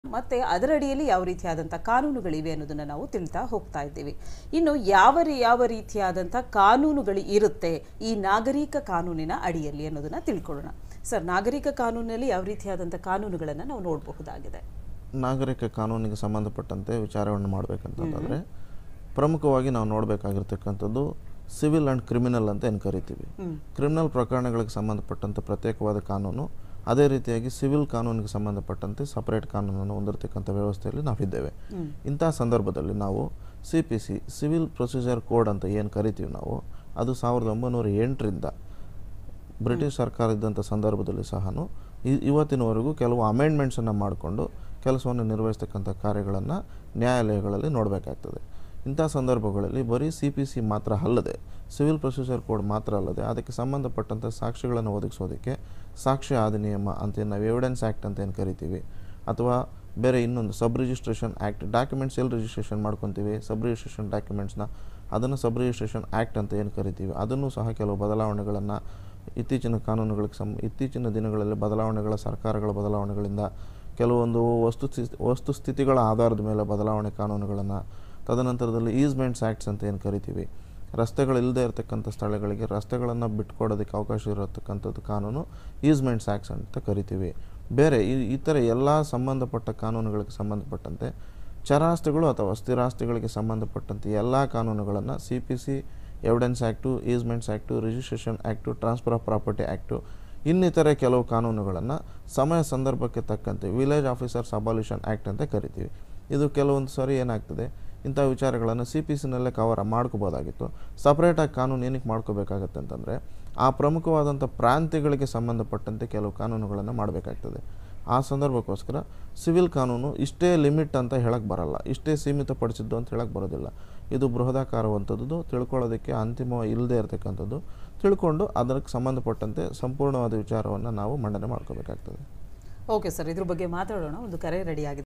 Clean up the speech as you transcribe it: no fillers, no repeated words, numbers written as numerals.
ಮತ್ತೆ ಅದರ ಅಡಿಯಲ್ಲಿ ಯಾವ ರೀತಿಯಾದಂಥ ಕಾನೂನುಗಳಿವೆ ಅನ್ನೋದನ್ನು ನಾವು ತಿಳಿತಾ ಹೋಗ್ತಾ ಇದ್ದೀವಿ. ಇನ್ನು ಯಾವ ರೀತಿಯಾದಂಥ ಕಾನೂನುಗಳು ಇರುತ್ತೆ ಈ ನಾಗರಿಕ ಕಾನೂನಿನ ಅಡಿಯಲ್ಲಿ ಅನ್ನೋದನ್ನ ತಿಳ್ಕೊಳ್ಳೋಣ. ಸರ್, ನಾಗರಿಕ ಕಾನೂನಿನಲ್ಲಿ ಯಾವ ರೀತಿಯಾದಂಥ ಕಾನೂನುಗಳನ್ನು ನಾವು ನೋಡಬಹುದಾಗಿದೆ? ನಾಗರಿಕ ಕಾನೂನಿಗೆ ಸಂಬಂಧಪಟ್ಟಂತೆ ವಿಚಾರವನ್ನು ಮಾಡಬೇಕಂತಂದರೆ ಪ್ರಮುಖವಾಗಿ ನಾವು ನೋಡಬೇಕಾಗಿರ್ತಕ್ಕಂಥದ್ದು ಸಿವಿಲ್ ಆ್ಯಂಡ್ ಕ್ರಿಮಿನಲ್ ಅಂತ ಏನು ಕರಿತೀವಿ. ಕ್ರಿಮಿನಲ್ ಪ್ರಕರಣಗಳಿಗೆ ಸಂಬಂಧಪಟ್ಟಂಥ ಪ್ರತ್ಯೇಕವಾದ ಕಾನೂನು, ಅದೇ ರೀತಿಯಾಗಿ ಸಿವಿಲ್ ಕಾನೂನಿಗೆ ಸಂಬಂಧಪಟ್ಟಂತೆ ಸಪರೇಟ್ ಕಾನೂನನ್ನು ಹೊಂದಿರತಕ್ಕಂಥ ವ್ಯವಸ್ಥೆಯಲ್ಲಿ ನಾವಿದ್ದೇವೆ. ಇಂಥ ಸಂದರ್ಭದಲ್ಲಿ ನಾವು CPC ಸಿವಿಲ್ ಪ್ರೊಸೀಜರ್ ಕೋಡ್ ಅಂತ ಏನು ಕರಿತೀವಿ ನಾವು, ಅದು 1908ರಿಂದ ಬ್ರಿಟಿಷ್ ಸರ್ಕಾರ ಇದ್ದಂಥ ಸಂದರ್ಭದಲ್ಲಿ ಸಹ ಇವತ್ತಿನವರೆಗೂ ಕೆಲವು ಅಮೆಂಡ್ಮೆಂಟ್ಸನ್ನು ಮಾಡಿಕೊಂಡು ಕೆಲಸವನ್ನು ನಿರ್ವಹಿಸ್ತಕ್ಕಂಥ ಕಾರ್ಯಗಳನ್ನು ನ್ಯಾಯಾಲಯಗಳಲ್ಲಿ ನೋಡಬೇಕಾಗ್ತದೆ. ಇಂಥ ಸಂದರ್ಭಗಳಲ್ಲಿ ಬರೀ CPC ಮಾತ್ರ ಅಲ್ಲದೆ, ಸಿವಿಲ್ ಪ್ರೊಸೀಜರ್ ಕೋಡ್ ಮಾತ್ರ ಅಲ್ಲದೆ, ಅದಕ್ಕೆ ಸಂಬಂಧಪಟ್ಟಂಥ ಸಾಕ್ಷಿಗಳನ್ನು ಒದಗಿಸೋದಕ್ಕೆ ಸಾಕ್ಷ್ಯ ಅಧಿನಿಯಮ ಅಂತ ನಾವು ಎವಿಡೆನ್ಸ್ ಆ್ಯಕ್ಟ್ ಅಂತ ಏನು ಕರಿತೀವಿ, ಅಥವಾ ಬೇರೆ ಇನ್ನೊಂದು ಸಬ್ ರಿಜಿಸ್ಟ್ರೇಷನ್ ಆ್ಯಕ್ಟ್, ಡಾಕ್ಯುಮೆಂಟ್ಸ್ ಎಲ್ಲಿ ರಿಜಿಸ್ಟ್ರೇಷನ್ ಮಾಡ್ಕೊತೀವಿ ಸಬ್ ರಿಜಿಸ್ಟ್ರೇಷನ್ ಡಾಕ್ಯುಮೆಂಟ್ಸ್ನ, ಅದನ್ನು ಸಬ್ ರಿಜಿಸ್ಟ್ರೇಷನ್ ಆ್ಯಕ್ಟ್ ಅಂತ ಏನು ಕರಿತೀವಿ, ಅದನ್ನು ಸಹ ಕೆಲವು ಬದಲಾವಣೆಗಳನ್ನು ಇತ್ತೀಚಿನ ದಿನಗಳಲ್ಲಿ ಸರ್ಕಾರಗಳ ಬದಲಾವಣೆಗಳಿಂದ ಕೆಲವೊಂದು ವಸ್ತುಸ್ಥಿತಿಗಳ ಆಧಾರದ ಮೇಲೆ ಬದಲಾವಣೆ ಕಾನೂನುಗಳನ್ನು, ತದನಂತರದಲ್ಲಿ ಈಸ್ಮೆಂಟ್ಸ್ ಆ್ಯಕ್ಟ್ಸ್ ಅಂತ ಏನು ಕರಿತೀವಿ, ರಸ್ತೆಗಳಿಲ್ಲದೆ ಇರತಕ್ಕಂಥ ಸ್ಥಳಗಳಿಗೆ ರಸ್ತೆಗಳನ್ನು ಬಿಟ್ಕೊಡೋದಕ್ಕೆ ಅವಕಾಶ ಇರತಕ್ಕಂಥದ್ದು ಕಾನೂನು ಈಸ್ಮೆಂಟ್ಸ್ ಆ್ಯಕ್ಟ್ಸ್ ಅಂತ ಕರಿತೀವಿ. ಬೇರೆ ಇತರ ಎಲ್ಲ ಸಂಬಂಧಪಟ್ಟ ಕಾನೂನುಗಳಿಗೆ ಸಂಬಂಧಪಟ್ಟಂತೆ ಚರಾಸ್ತಿಗಳು ಅಥವಾ ಸ್ಥಿರಾಸ್ತಿಗಳಿಗೆ ಸಂಬಂಧಪಟ್ಟಂತೆ ಎಲ್ಲ ಕಾನೂನುಗಳನ್ನು CPC, evidence act, easements act, registration act, transfer of property act, ಇನ್ನಿತರೆ ಕೆಲವು ಕಾನೂನುಗಳನ್ನು ಸಮಯ ಸಂದರ್ಭಕ್ಕೆ ತಕ್ಕಂತೆ ವಿಲೇಜ್ ಆಫೀಸರ್ಸ್ ಅಬಾಲಿಷನ್ ಆ್ಯಕ್ಟ್ ಅಂತ ಕರಿತೀವಿ. ಇದು ಕೆಲವೊಂದು ಸಾರಿ ಏನಾಗ್ತದೆ, ಇಂಥ ವಿಚಾರಗಳನ್ನು CPCನಲ್ಲೇ ಕವರ್ ಮಾಡ್ಕೋಬೋದಾಗಿತ್ತು. ಸಪ್ರೇಟಾಗಿ ಕಾನೂನು ಏನಕ್ಕೆ ಮಾಡ್ಕೋಬೇಕಾಗತ್ತೆ ಅಂತಂದರೆ, ಆ ಪ್ರಮುಖವಾದಂಥ ಪ್ರಾಂತ್ಯಗಳಿಗೆ ಸಂಬಂಧಪಟ್ಟಂತೆ ಕೆಲವು ಕಾನೂನುಗಳನ್ನು ಮಾಡಬೇಕಾಗ್ತದೆ. ಆ ಸಂದರ್ಭಕ್ಕೋಸ್ಕರ ಸಿವಿಲ್ ಕಾನೂನು ಇಷ್ಟೇ ಲಿಮಿಟ್ ಅಂತ ಹೇಳಕ್ಕೆ ಬರಲ್ಲ, ಇಷ್ಟೇ ಸೀಮಿತಪಡಿಸಿದ್ದು ಅಂತ ಹೇಳಕ್ಕೆ ಬರೋದಿಲ್ಲ. ಇದು ಬೃಹದಾಕಾರವಂಥದ್ದು, ತಿಳ್ಕೊಳ್ಳೋದಕ್ಕೆ ಅಂತಿಮ ಇಲ್ಲದೆ ಇರತಕ್ಕಂಥದ್ದು. ತಿಳ್ಕೊಂಡು ಅದಕ್ಕೆ ಸಂಬಂಧಪಟ್ಟಂತೆ ಸಂಪೂರ್ಣವಾದ ವಿಚಾರವನ್ನು ನಾವು ಮಂಡನೆ ಮಾಡ್ಕೋಬೇಕಾಗ್ತದೆ. ಓಕೆ ಸರ್, ಇದ್ರ ಬಗ್ಗೆ ಮಾತಾಡೋಣ. ಒಂದು ಕರೆ ರೆಡಿ ಆಗಿದೆ.